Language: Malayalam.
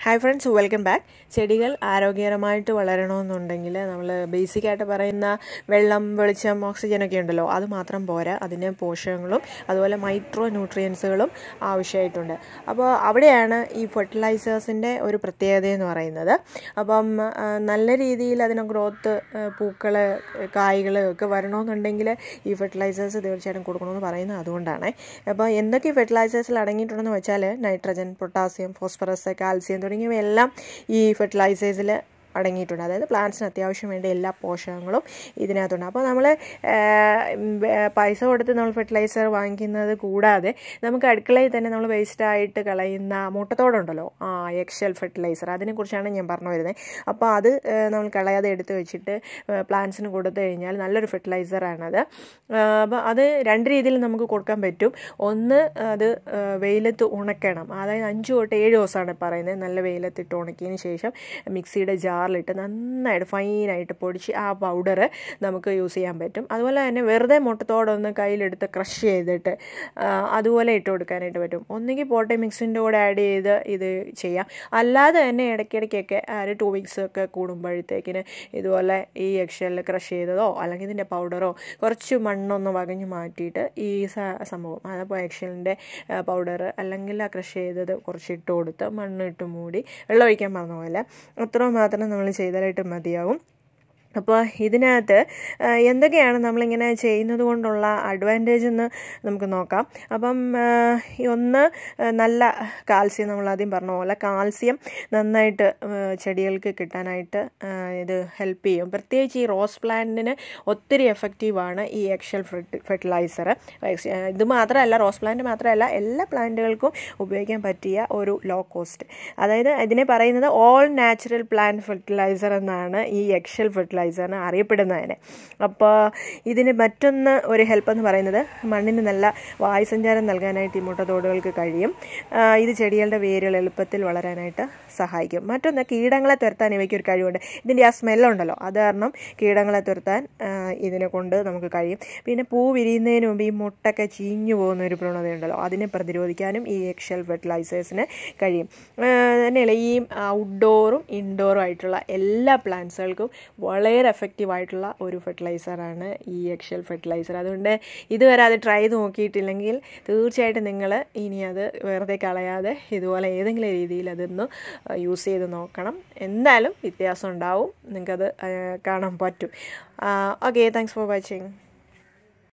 Hi friends, welcome back. ചെടികൾ ആരോഗ്യകരമായിട്ട് വളരണമെന്നുണ്ടെങ്കിൽ നമ്മൾ ബേസിക് ആയിട്ട് പറയുന്ന വെള്ളം, വെളിച്ചം, ഓക്സിജൻ ഒക്കെ ഉണ്ടല്ലോ, അത് മാത്രം പോരാ. അതിന് പോഷകങ്ങളും അതുപോലെ മൈക്രോ ന്യൂട്രിയൻസുകളും ആവശ്യമായിട്ടുണ്ട്. അപ്പോൾ അവിടെയാണ് ഈ ഫെർട്ടിലൈസേഴ്സിൻ്റെ ഒരു പ്രത്യേകത എന്ന് പറയുന്നത്. അപ്പം നല്ല രീതിയിൽ അതിന് ഗ്രോത്ത്, പൂക്കൾ, കായ്കൾ ഒക്കെ വരണമെന്നുണ്ടെങ്കിൽ ഈ ഫെർട്ടിലൈസേഴ്സ് തീർച്ചയായിട്ടും കൊടുക്കണമെന്ന് പറയുന്നത് അതുകൊണ്ടാണ്. അപ്പോൾ എന്തൊക്കെ ഫെർട്ടിലൈസേഴ്സിൽ അടങ്ങിയിട്ടുണ്ടെന്ന് വെച്ചാൽ നൈട്രജൻ, പൊട്ടാസ്യം, ഫോസ്ഫറസ്, കാൽസ്യം തുടങ്ങിയവയെല്ലാം ഈ ഫെർട്ടിലൈസേഴ്സിൽ അടങ്ങിയിട്ടുണ്ട്. അതായത് പ്ലാന്റ്സിന് അത്യാവശ്യം വേണ്ട എല്ലാ പോഷകങ്ങളും ഇതിനകത്തുണ്ട്. അപ്പോൾ നമ്മൾ പൈസ കൊടുത്ത് നമ്മൾ ഫെർട്ടിലൈസർ വാങ്ങിക്കുന്നത് കൂടാതെ നമുക്ക് അടുക്കളയിൽ തന്നെ നമ്മൾ വേസ്റ്റായിട്ട് കളയുന്ന മുട്ടത്തോടുണ്ടല്ലോ, എക്സൽ ഫെർട്ടിലൈസർ, അതിനെക്കുറിച്ചാണ് ഞാൻ പറഞ്ഞു വരുന്നത്. അപ്പോൾ അത് നമ്മൾ കളയാതെ എടുത്ത് വെച്ചിട്ട് പ്ലാന്റ്സിന് കൊടുത്തു കഴിഞ്ഞാൽ നല്ലൊരു ഫെർട്ടിലൈസറാണത്. അപ്പോൾ അത് രണ്ട് രീതിയിൽ നമുക്ക് കൊടുക്കാൻ പറ്റും. ഒന്ന്, അത് വെയിലത്ത് ഉണക്കണം. അതായത് 5 തൊട്ട് 7 ദിവസമാണ് പറയുന്നത്. നല്ല വെയിലത്തിട്ട് ഉണക്കിയതിന് ശേഷം മിക്സിയുടെ ജാറിലിട്ട് നന്നായിട്ട് ഫൈനായിട്ട് പൊടിച്ച് ആ പൗഡർ നമുക്ക് യൂസ് ചെയ്യാൻ പറ്റും. അതുപോലെ തന്നെ വെറുതെ മുട്ടത്തോടൊന്ന് കയ്യിലെടുത്ത് ക്രഷ് ചെയ്തിട്ട് അതുപോലെ ഇട്ട് കൊടുക്കാനായിട്ട് പറ്റും. ഒന്നുകിൽ പോട്ടെ മിക്സിൻ്റെ കൂടെ ആഡ് ചെയ്ത് ഇത് ചെയ്യാം. അല്ലാതെ തന്നെ ഇടയ്ക്കിടയ്ക്കൊക്കെ 2 വീക്സ് ഒക്കെ കൂടുമ്പോഴത്തേക്കിന് ഇതുപോലെ ഈ എക്സെല്ലിൽ ക്രഷ് ചെയ്തതോ അല്ലെങ്കിൽ ഇതിൻ്റെ പൗഡറോ കുറച്ച് മണ്ണൊന്ന് വകഞ്ഞ് മാറ്റിയിട്ട് ഈ സംഭവം, അതപ്പോൾ എക്സെല്ലിൻ്റെ പൗഡർ അല്ലെങ്കിൽ ആ ക്രഷ് ചെയ്തത് കുറച്ച് ഇട്ട് കൊടുത്ത് മണ്ണിട്ട് മൂടി വെള്ളം ഒഴിക്കാൻ പറഞ്ഞ പോലെ അത്രയും മാത്രം നമ്മൾ ചെയ്താലായിട്ട് മതിയാവും. അപ്പോൾ ഇതിനകത്ത് എന്തൊക്കെയാണ് നമ്മളിങ്ങനെ ചെയ്യുന്നത് കൊണ്ടുള്ള അഡ്വാൻറ്റേജ് എന്ന് നമുക്ക് നോക്കാം. അപ്പം ഒന്ന്, നല്ല കാൽസ്യം, നമ്മളാദ്യം പറഞ്ഞ പോലെ കാൽസ്യം നന്നായിട്ട് ചെടികൾക്ക് കിട്ടാനായിട്ട് ഇത് ഹെൽപ്പ് ചെയ്യും. പ്രത്യേകിച്ച് ഈ റോസ് പ്ലാന്റിന് ഒത്തിരി എഫക്റ്റീവാണ് ഈ എക്സൽ ഫെർട്ടിലൈസർ. ഇത് മാത്രമല്ല, റോസ് പ്ലാന്റ് മാത്രമല്ല, എല്ലാ പ്ലാന്റുകൾക്കും ഉപയോഗിക്കാൻ പറ്റിയ ഒരു ലോ കോസ്റ്റ്. അതായത് ഇതിനെ പറയുന്നത് ഓൾ നാച്ചുറൽ പ്ലാന്റ് ഫെർട്ടിലൈസർ എന്നാണ് ഈ എക്സൽ ഫെർട്ടിലൈസറിന് അറിയപ്പെടുന്നതിന്. അപ്പോൾ ഇതിന് മറ്റൊന്ന് ഒരു ഹെൽപ്പ് എന്ന് പറയുന്നത് മണ്ണിന് നല്ല വായുസഞ്ചാരം നൽകാനായിട്ട് ഈ മുട്ടത്തോടുകൾക്ക് കഴിയും. ഇത് ചെടികളുടെ വേരുകൾ എളുപ്പത്തിൽ വളരാനായിട്ട് സഹായിക്കും. മറ്റൊന്ന്, കീടങ്ങളെ തുരത്താൻ ഇവയ്ക്കൊരു കഴിവുണ്ട്. ഇതിൻ്റെ ആ സ്മെല്ലുണ്ടല്ലോ, അത് കാരണം കീടങ്ങളെ തുരത്താൻ ഇതിനെ കൊണ്ട് നമുക്ക് കഴിയും. പിന്നെ പൂ വിരിയുന്നതിന് മുമ്പ് ഈ മുട്ടൊക്കെ ചീഞ്ഞു പോകുന്ന ഒരു പ്രവണതയുണ്ടല്ലോ, അതിനെ പ്രതിരോധിക്കാനും ഈ എക്സൽ ഫെർട്ടിലൈസേഴ്സിന് കഴിയും. തന്നെയല്ല, ഈ ഔട്ട്ഡോറും ഇൻഡോറും ആയിട്ടുള്ള എല്ലാ പ്ലാന്റ്സുകൾക്കും വളരെ എഫക്റ്റീവായിട്ടുള്ള ഒരു ഫെർട്ടിലൈസറാണ് ഈ എക്സൽ ഫെർട്ടിലൈസർ. അതുകൊണ്ട് ഇതുവരെ അത് ട്രൈ ചെയ്ത് നോക്കിയിട്ടില്ലെങ്കിൽ തീർച്ചയായിട്ടും നിങ്ങൾ ഇനി അത് വെറുതെ കളയാതെ ഇതുപോലെ ഏതെങ്കിലും രീതിയിൽ അതൊന്ന് യൂസ് ചെയ്ത് നോക്കണം. എന്തായാലും വ്യത്യാസം ഉണ്ടാവും, നിങ്ങൾക്കത് കാണാൻ പറ്റും. Okay, thanks for watching.